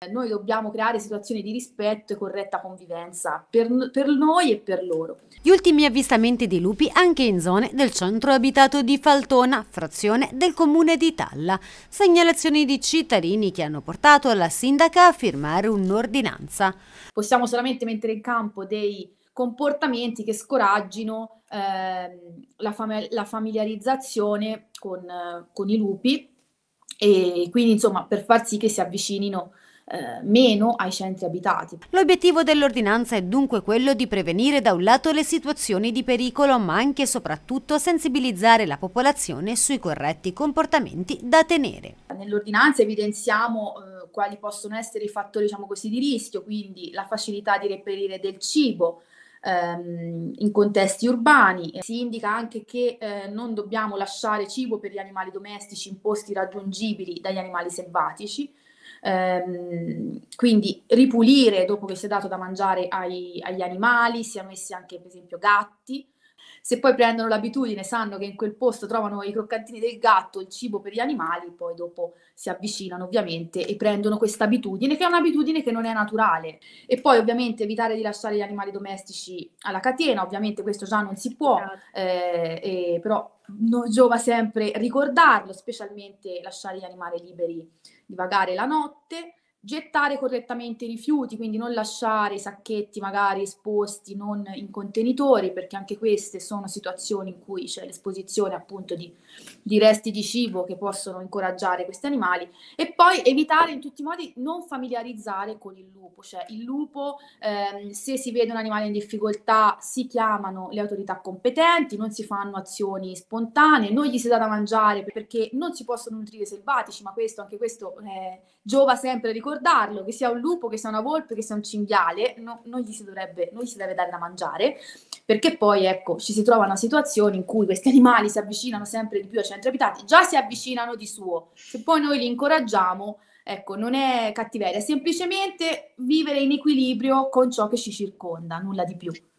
Noi dobbiamo creare situazioni di rispetto e corretta convivenza per noi e per loro. Gli ultimi avvistamenti di lupi anche in zone del centro abitato di Faltona, frazione del comune di Talla. Segnalazioni di cittadini che hanno portato la sindaca a firmare un'ordinanza. Possiamo solamente mettere in campo dei comportamenti che scoraggino la familiarizzazione con i lupi e quindi insomma per far sì che si avvicinino meno ai centri abitati. L'obiettivo dell'ordinanza è dunque quello di prevenire da un lato le situazioni di pericolo, ma anche e soprattutto sensibilizzare la popolazione sui corretti comportamenti da tenere. Nell'ordinanza evidenziamo quali possono essere i fattori, diciamo così, di rischio, quindi la facilità di reperire del cibo in contesti urbani. Si indica anche che non dobbiamo lasciare cibo per gli animali domestici in posti raggiungibili dagli animali selvatici. Quindi ripulire dopo che si è dato da mangiare agli animali, siano essi anche per esempio gatti. Se poi prendono l'abitudine, sanno che in quel posto trovano i croccantini del gatto, il cibo per gli animali, poi dopo si avvicinano ovviamente e prendono questa abitudine, che è un'abitudine che non è naturale. E poi ovviamente evitare di lasciare gli animali domestici alla catena, ovviamente questo già non si può, però giova sempre ricordarlo, specialmente lasciare gli animali liberi di vagare la notte. Gettare correttamente i rifiuti, quindi non lasciare i sacchetti magari esposti, non in contenitori, perché anche queste sono situazioni in cui c'è l'esposizione appunto di resti di cibo che possono incoraggiare questi animali. E poi evitare in tutti i modi non familiarizzare con il lupo, cioè il lupo se si vede un animale in difficoltà si chiamano le autorità competenti, non si fanno azioni spontanee, non gli si dà da mangiare perché non si possono nutrire selvatici, ma anche questo giova sempre ricordarlo, che sia un lupo, che sia una volpe, che sia un cinghiale, non gli si deve dare da mangiare, perché poi ecco ci si trova una situazione in cui questi animali si avvicinano sempre di più ai centri abitati, già si avvicinano di suo, se poi noi li incoraggiamo, ecco, non è cattiveria, è semplicemente vivere in equilibrio con ciò che ci circonda, nulla di più.